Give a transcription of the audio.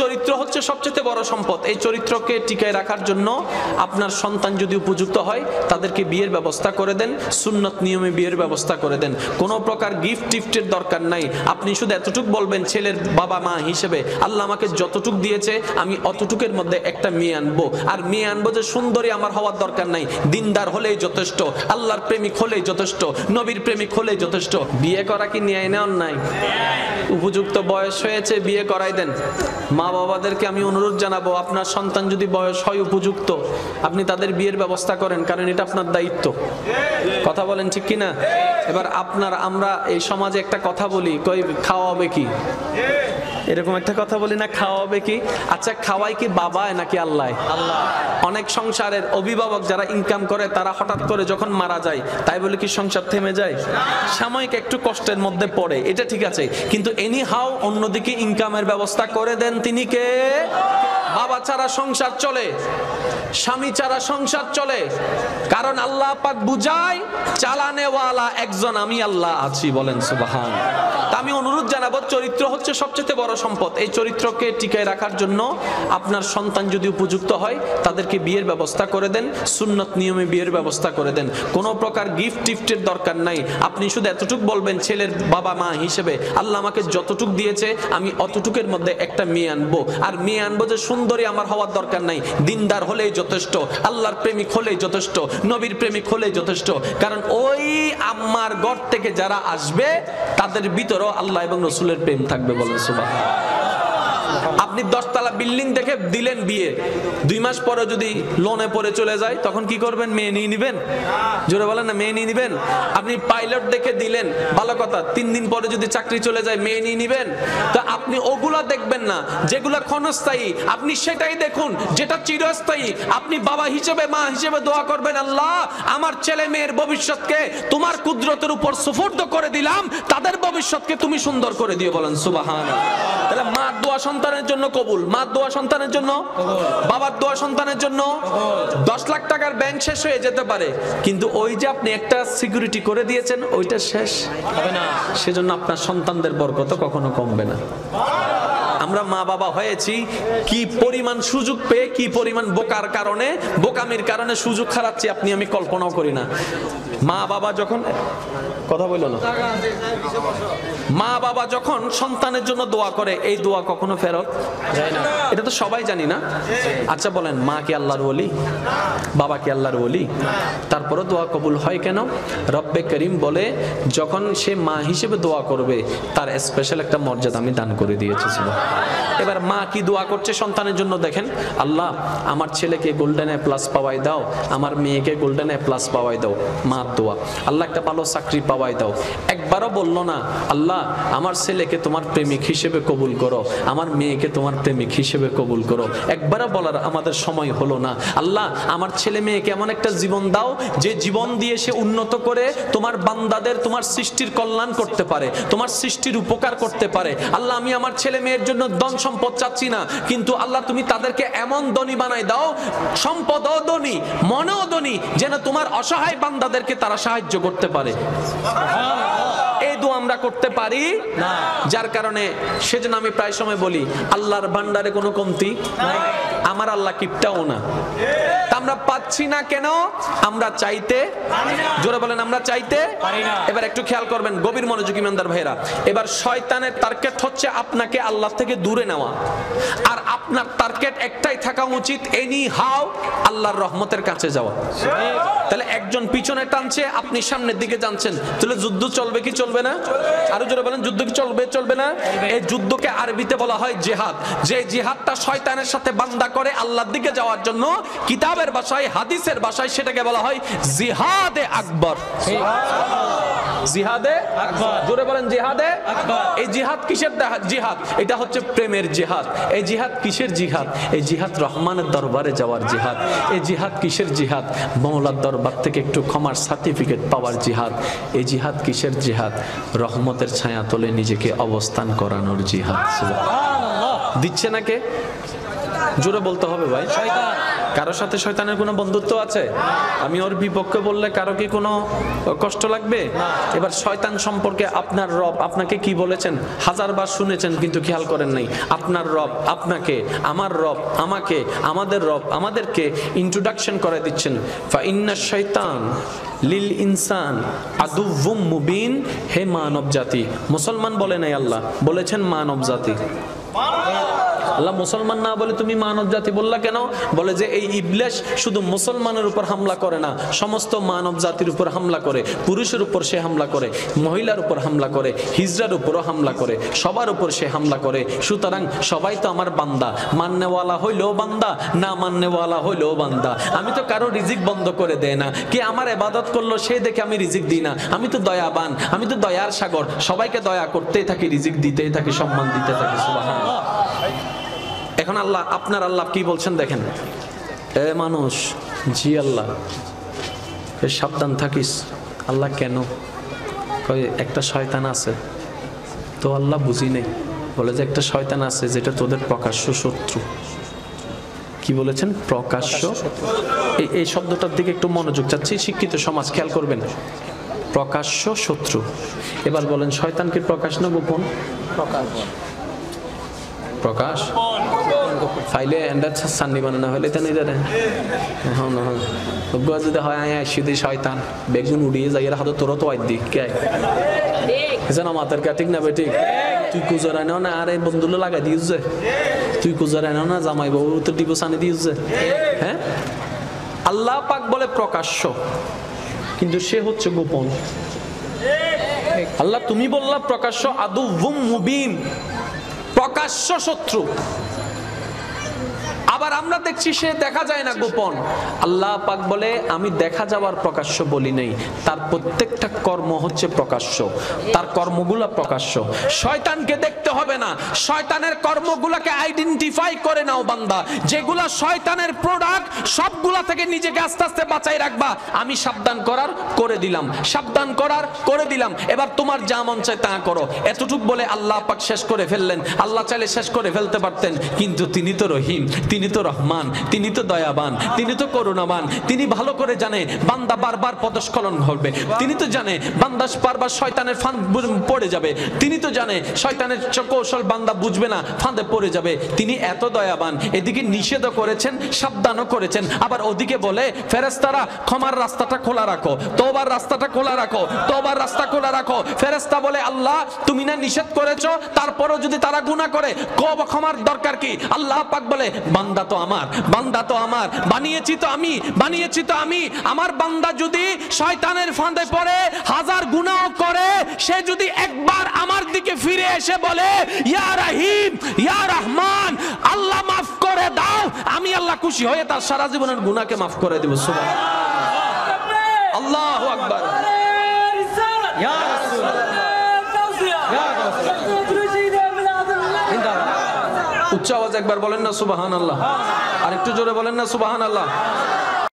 চরিত্র হচ্ছে সবচেয়ে বড় সম্পদ। এই চরিত্রকে টিকায় রাখার জন্য আপনার সন্তান যদি উপযুক্ত হয় তাদেরকে বিয়ের ব্যবস্থা করে দেন, সুন্নত নিয়মে বিয়ের ব্যবস্থা করে দেন। কোনো প্রকার গিফট টিফটের দরকার নাই। আপনি শুধু এতটুকু বলবেন ছেলের বাবা মা হিসেবে, আল্লাহ আমাকে যতটুক দিয়েছে আমি অতটুকের মধ্যে একটা মেয়ে আনবো। আর মেয়ে আনবো যে সুন্দরী আমার হওয়ার দরকার নাই, দিনদার হলেই যথেষ্ট, আল্লাহর প্রেমিক হলেই যথেষ্ট, নবীর প্রেমিক হলেই যথেষ্ট। বিয়ে করা কি ন্যায় না অন্যায়? উপযুক্ত বয়স হয়েছে, বিয়ে করাই দেন। মা বাবাদেরকে আমি অনুরোধ জানাবো, আপনার সন্তান যদি বয়স হয় উপযুক্ত, আপনি তাদের বিয়ের ব্যবস্থা করেন, কারণ এটা আপনার দায়িত্ব। কথা বলেন ঠিক কিনা? এবার আমরা এই সমাজে একটা কথা বলি, কই খাওয়াবে কি, এরকম একটা কথা বলি না, খাওয়াবে কি? আচ্ছা, খাওয়াই কি বাবা নাকি আল্লাহ? আল্লাহ। অনেক সংসারের অভিভাবক যারা ইনকাম করে তারা হঠাৎ করে যখন মারা যায়, তাই বলে কি সংসার থেমে যায়? সাময়িক একটু কষ্টের মধ্যে পড়ে, এটা ঠিক আছে, কিন্তু এনি হাউ অন্যদিকে ইনকামের ব্যবস্থা করে দেন তিনি কে? বাবা ছাড়া সংসার চলে, স্বামী ছাড়া সংসার চলে, কারণ আল্লাহ পাক বুঝায় চালানেওয়ালা একজন আমি আল্লাহ আছি। বলেন সুবহান। তা আমি অনুরোধ জানাবো, চরিত্র হচ্ছে সবচেয়ে বড় সম্পদ। এই চরিত্রকে টিকায় রাখার জন্য আপনার সন্তান যদি উপযুক্ত হয় তাদেরকে বিয়ের ব্যবস্থা করে দেন, সুন্নত নিয়মে বিয়ের ব্যবস্থা করে দেন। কোনো প্রকার গিফট টিফটের দরকার নাই। আপনি শুধু এতটুকু বলবেন ছেলের বাবা মা হিসেবে, আল্লাহ আমাকে যতটুক দিয়েছে আমি অতটুকের মধ্যে একটা মেয়ে আনবো। আর মেয়ে আনবো যে সুন্দরী আমার হওয়ার দরকার নাই, দিনদার হলেই যথেষ্ট, আল্লাহর প্রেমিক হলেই যথেষ্ট, নবীর প্রেমিক হলেই যথেষ্ট। কারণ ওই আম্মার ঘর থেকে যারা আসবে তাদের ভিতরেও আল্লাহ এবং রসুলের প্রেম থাকবে। বলেন সুবহানাল্লাহ। আপনি 10 তলা বিল্ডিং দেখে দিলেন বিয়ে, 2 মাস পরে যদি লোনে পড়ে চলে যায় তখন কি করবেন? মেয়ে নিয়ে নিবেন? জোরে বলেন না, মেয়ে নিয়ে নিবেন? আপনি পাইলট দেখে দিলেন, ভালো কথা, 3 দিন পরে যদি চাকরি চলে যায় মেয়ে নিয়ে নিবেন? তো আপনি ওগুলা দেখবেন না যেগুলা ক্ষণস্থায়ী, আপনি সেটাই দেখুন যেটা চিরস্থায়ী। আপনি বাবা হিসেবে মা হিসেবে দোয়া করবেন, আল্লাহ আমার ছেলে মেয়ের ভবিষ্যৎকে তোমার কুদরতের উপর সুফর্দ করে দিলাম, তাদের ভবিষ্যৎকে তুমি সুন্দর করে দিও। বলেন সুবহানাল্লাহ। তাহলে মার দোয়া সন্তানের জন্য কবুল, মার দোয়া সন্তানের জন্য, বাবার দোয়া সন্তানের জন্য। 10 লাখ টাকার ব্যাংক শেষ হয়ে যেতে পারে, কিন্তু ওই যে আপনি একটা সিকিউরিটি করে দিয়েছেন ওইটা শেষ হবে না, সেজন্য আপনার সন্তানদের বরকত কখনো কমবে না। আমরা মা বাবা হয়েছি কি পরিমাণ সুযোগ পেয়ে, কি পরিমাণ বোকার কারণে, বোকামির কারণে সুযোগ হারাচ্ছি আপনি আমি কল্পনাও করি না। মা বাবা যখন কথা বললো না, মা বাবা যখন সন্তানের জন্য দোয়া করে এই দোয়া কখনো ফেরত যায় না, এটা তো সবাই জানি না। আচ্ছা বলেন, মা কি আল্লাহর ওলি? বাবা কি আল্লাহর ওলি? তারপরে দোয়া কবুল হয় কেন? রব্বে করিম বলে যখন সে মা হিসেবে দোয়া করবে তার স্পেশাল একটা মর্যাদা আমি দান করে দিয়েছি। এবার মা কি দোয়া করছে সন্তানের জন্য দেখেন, আল্লাহ আমার ছেলেকে গোল্ডেন এ প্লাস পাওয়াই দাও, আমার মেয়েকে গোল্ডেন এ প্লাস পাওয়াই দাও। মার দোয়া, আল্লাহ একটা ভালো চাকরি পাওয়াই দাও। একবারও বললো না আল্লাহ আমার ছেলেকে তোমার প্রেমিক হিসেবে কবুল করো, আমার মেয়েকে তোমার প্রেমিক হিসেবে কবুল করো। একবারও বলার আমাদের সময় হলো না। আল্লাহ আমার ছেলে মেয়েকে এমন একটা জীবন দাও যে জীবন দিয়ে সে উন্নত করে তোমার বান্দাদের, তোমার সৃষ্টির কল্যাণ করতে পারে, তোমার সৃষ্টির উপকার করতে পারে। আল্লাহ আমি আমার ছেলে মেয়ের জন্য ধন সম্পদ চাচ্ছি না, কিন্তু আল্লাহ তুমি তাদেরকে এমন ধনী বানাই দাও, সম্পদও ধনী মনেও ধনী, যেন তোমার অসহায় বান্দাদেরকে তারা সাহায্য করতে পারে। এই দোয়া আমরা করতে পারি না, যার কারণে সেজন্য আমি প্রায় সময় বলি আল্লাহর ভান্ডারে কোনো কমতি নাই, আমার আল্লাহ কিপটাও না। আমরা পাচ্ছি না কেন? আমরা চাইতে, জোরে বলেন আমরা চাইতে পারি না। এবার একটু খেয়াল করবেন, গভীর মনোযোগী ইমানদার ভাইরা। এবার শয়তানের টার্গেট হচ্ছে আপনাকে আল্লাহ থেকে দূরে নেওয়া, আর আপনার টার্গেট একটাই থাকা উচিত, এনি হাউ আল্লাহর রহমতের কাছে যাওয়া। তাহলে একজন পিছনে টানছে, আপনি সামনের দিকে যাচ্ছেন, তাহলে যুদ্ধ চলবে কি চলবে না? আরো জোরে বলেন, যুদ্ধ কি চলবে চলবে না? এই যুদ্ধকে আরবিতে বলা হয় জিহাদ। যে জিহাদটা শয়তানের সাথে বান্দা করে আল্লাহর দিকে যাওয়ার জন্য, কিতাবের ভাষায় হাদিসের ভাষায় সেটাকে বলা হয় জিহাদে আকবর। জিহাদে আকবর, জোরে বলেন জিহাদে আকবর। এই জিহাদ কিসের জিহাদ? এটা হচ্ছে প্রেমের জিহাদ। এই জিহাদ কিসের জিহাদ? এই জিহাদ রহমানের দরবারে যাওয়ার জিহাদ। এই জিহাদ কিসের জিহাদ? মওলার দরবার থেকে একটু ক্ষমার সার্টিফিকেট পাওয়ার জিহাদ। এই জিহাদ কিসের জিহাদ? রহমতের ছায়া তলে নিজেকে অবস্থান করানোর জিহাদ। সুবহানাল্লাহ। দিচ্ছে না কে? জোরে বলতে হবে ভাই। শয়তান। কারো সাথে শয়তানের কোনো বন্ধুত্ব আছে? আমি ওর বিপক্ষে বললে কারো কি কোনো কষ্ট লাগবে? এবার শয়তান সম্পর্কে আপনার রব আপনাকে কি বলেছেন হাজারবার শুনেছেন, কিন্তু খেয়াল করেন নাই। আপনার রব আপনাকে, আমার রব আমাকে, আমাদের রব আমাদেরকে ইন্ট্রোডাকশন করে দিচ্ছেন। ফা ইন্না শাইতান লিল ইনসান আদুউম মুবিন। হে মানব জাতি, মুসলমান বলে নাই আল্লাহ, বলেছেন মানব জাতি। আল্লাহ মুসলমান না বলে তুমি মানব জাতি বললা কেন? বলে যে এই ইবলিস শুধু মুসলমানের উপর হামলা করে না, সমস্ত মানব জাতির উপর হামলা করে। পুরুষের উপর সে হামলা করে, মহিলার উপর হামলা করে, হিজড়ার উপরও হামলা করে, সবার উপর সে হামলা করে। সুতরাং সবাই তো আমার বান্দা, মাননেওয়ালা হইলেও বান্দা, না মাননেওয়ালা হইলেও বান্দা। আমি তো কারো রিজিক বন্ধ করে দেয় না। কে আমার ইবাদত করলো সে দেখে আমি রিজিক দিই না। আমি তো দয়াবান, আমি তো দয়ার সাগর, সবাইকে দয়া করতেই থাকি, রিজিক দিতেই থাকি, সম্মান দিতে থাকি। সুবহানাল্লাহ। এখন আল্লাহ, আপনার আল্লাহ কি বলছেন দেখেন, এ মানুষ, জি আল্লাহ, সাবধান থাকিস। আল্লাহ কেন? একটা শয়তান আছে। তো আল্লাহ বুঝি নেই, বলে যে একটা শয়তান আছে যেটা তোদের প্রকাশ্য শত্রু। কি বলেছেন? প্রকাশ্য। এই শব্দটার দিকে একটু মনোযোগ চাচ্ছি, শিক্ষিত সমাজ খেয়াল করবেন। প্রকাশ্য শত্রু। এবার বলেন শয়তান কি প্রকাশ না গোপন? প্রকাশ। ফাইলে এন্ডার সান্নি বানানো হলে তো নিজের যদি হয় শুধু শয়তান বেগুন উড়িয়ে যাই হাতে তোর তো আইদি কে না মাথার কে ঠিক না বে ঠিক। তুই কুজরাই নাও না, আর এই বন্ধুগুলো লাগাই দিয়েছে। তুই কুজরাই নাও না, জামাই বাবু তো ডিবো সানি দিয়েছে। হ্যাঁ, আল্লাহ পাক বলে প্রকাশ্য, কিন্তু সে হচ্ছে গোপন। আল্লাহ তুমি বললা প্রকাশ্য, আদুউম মুবিন, প্রকাশ্য শত্রু। আবার আমরা দেখছি সে দেখা যায় না, গোপন। আল্লাহ পাক বলে আমি দেখা যাওয়ার প্রকাশ্য বলি নাই, তার প্রত্যেকটা কর্ম হচ্ছে প্রকাশ্য, তার কর্মগুলা প্রকাশ্য। শয়তানকে দেখতে হবে না, শয়তানের কর্মগুলাকে আইডেন্টিফাই করে নাও বান্দা। যেগুলা শয়তানের প্রোডাক্ট সবগুলা থেকে নিজেকে আস্তে আস্তে বাঁচাই রাখবা। আমি সাবধান করার করে দিলাম, সাবধান করার করে দিলাম, এবার তোমার যা মন চায় তা করো। এতটুক বলে আল্লাহ পাক শেষ করে ফেললেন। আল্লাহ চাইলে শেষ করে ফেলতে পারতেন, কিন্তু তিনি তো রহিম, তিনি তো রহমান, তিনি তো দয়াবান, তিনি তো করুণাবান। তিনি ভালো করে জানে বান্দা বারবার পদস্খলন হবে। তিনি তো জানে বান্দা বারবার শয়তানের ফাঁদ পড়ে যাবে। তিনি তো জানে শয়তানের কৌশল বান্দা বুঝবে না, ফাঁদে পড়ে যাবে। তিনি এত দয়াবান, এদিকে নিষেধও করেছেন, সাবধানও করেছেন। আবার ওদিকে বলে ফেরেশতারা ক্ষমার রাস্তাটা খোলা রাখো, তওবার রাস্তাটা খোলা রাখো, তওবার রাস্তা খোলা রাখো। ফেরেশতা বলে আল্লাহ তুমি না নিষেধ করেছো, তারপরও যদি তারা গুনাহ করে ক্ষমার দরকার কি? আল্লাহ পাক বলে বান্দা তো আমার, বান্দা তো আমার, বানিয়েছি তো আমি, বানিয়েছি তো আমি। আমার বান্দা যদি শয়তানের ফাঁদে পড়ে হাজার গুনাহ করে, সে যদি একবার আমার দিকে ফিরে এসে বলে ইয়া রহিম ইয়া রহমান, আল্লাহ মাফ করে দাও, আমি আল্লাহ খুশি হয়ে তার সারা জীবনের গুনাহকে মাফ করে দেব। সুবহানাল্লাহ, আল্লাহু আকবার। ইয়া রাসূলুল্লাহ, উচ্চ আওয়াজ একবার বলেন না সুবহানাল্লাহ, আর একটু জোরে বলেন না সুবহানাল্লাহ।